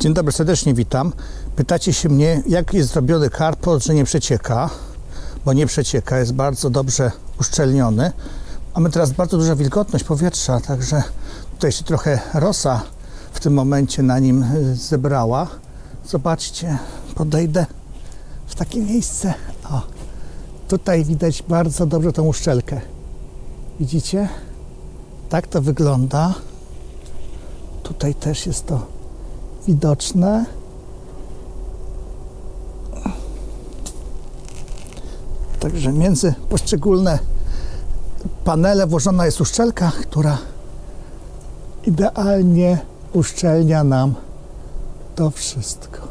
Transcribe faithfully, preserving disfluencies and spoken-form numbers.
Dzień dobry, serdecznie witam. Pytacie się mnie, jak jest zrobiony carport, że nie przecieka, bo nie przecieka, jest bardzo dobrze uszczelniony. Mamy teraz bardzo duża wilgotność powietrza, także tutaj się trochę rosa w tym momencie na nim zebrała. Zobaczcie, podejdę w takie miejsce. O, tutaj widać bardzo dobrze tą uszczelkę. Widzicie? Tak to wygląda. Tutaj też jest to widoczne. Także między poszczególne panele włożona jest uszczelka, która idealnie uszczelnia nam to wszystko.